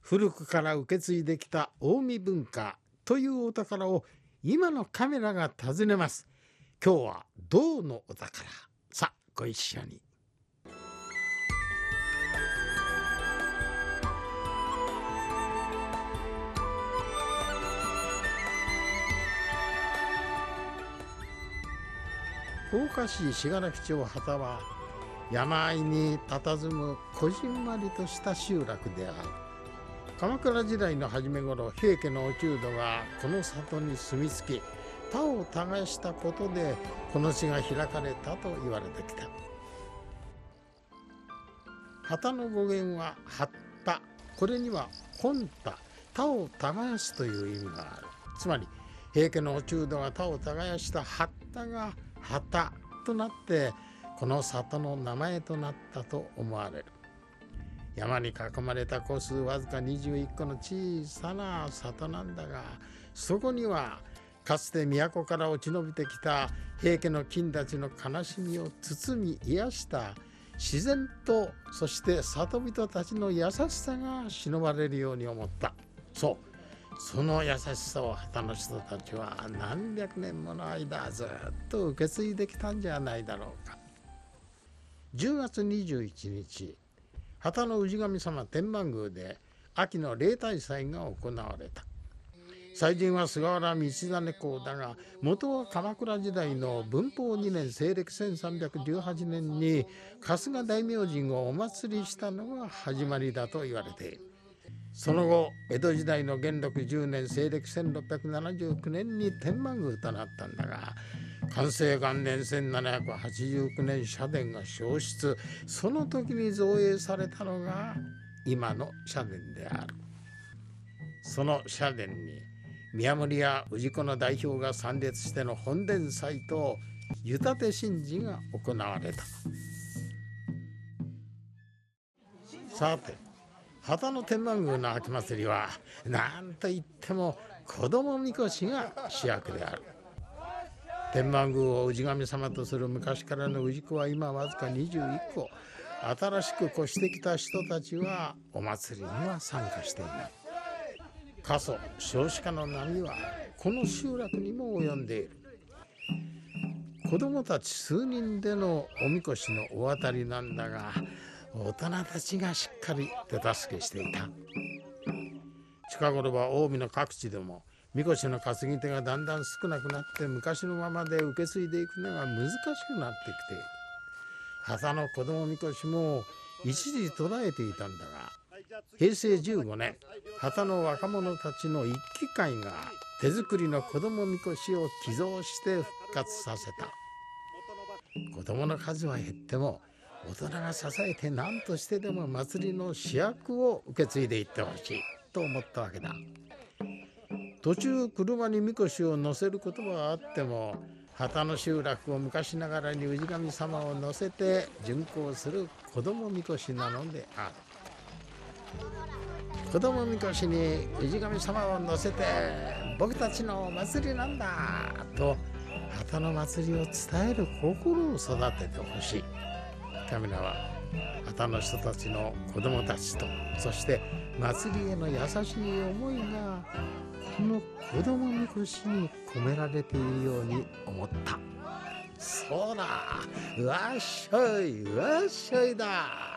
古くから受け継いできた近江文化というお宝を今のカメラが訪ねます。今日は銅のお宝。さあご一緒に。福岡市信楽町幡は山あいに佇むこじんまりとした集落である。鎌倉時代の初め頃、平家の落人がこの里に住み着き田を耕したことでこの地が開かれたと言われてきた。幡の語源は八田。これには本田、田を耕すという意味がある。つまり平家の落人が田を耕した八田が幡となってこの里の名前となったと思われる。山に囲まれた戸数わずか21個の小さな里なんだが、そこにはかつて都から落ち延びてきた平家の金たちの悲しみを包み癒した自然と、そして里人たちの優しさが忍ばれるように思った。その優しさを幡の人たちは何百年もの間ずっと受け継いできたんじゃないだろうか。10月21日、幡の氏神様天満宮で秋の例大祭が行われた。祭神は菅原道真公だが、元は鎌倉時代の文法2年西暦1318年に春日大明神をお祭りしたのが始まりだと言われている。その後、江戸時代の元禄10年西暦1679年に天満宮となったんだが、寛政元年1789年社殿が焼失。その時に造営されたのが今の社殿である。その社殿に宮守や氏子の代表が参列しての本殿祭と湯立神事が行われた。さて、幡の天満宮の秋祭りは何といっても子供みこしが主役である。天満宮を氏神様とする昔からの氏子は今わずか21個。新しく越してきた人たちはお祭りには参加していない。過疎少子化の波はこの集落にも及んでいる。子供たち数人でのおみこしのお渡りなんだが、大人たちがしっかり手助けしていた。近頃は近江の各地でもみこしの担ぎ手がだんだん少なくなって昔のままで受け継いでいくのが難しくなってきている。幡の子供みこしも一時途絶えていたんだが、平成15年、幡の若者たちの一揆会が手作りの子供みこしを寄贈して復活させた。子供の数は減っても大人が支えて何としてでも祭りの主役を受け継いでいってほしいと思ったわけだ。途中車にみこしを乗せることはあっても、幡の集落を昔ながらに氏神様を乗せて巡行する子供みこしなのである。子供みこしに氏神様を乗せて僕たちのお祭りなんだと幡の祭りを伝える心を育ててほしい。カメラは幡の人たちの子供たちと、そして祭りへの優しい思いがこの子供みこしに込められているように思った。そうだ、わっしょいわっしょいだ。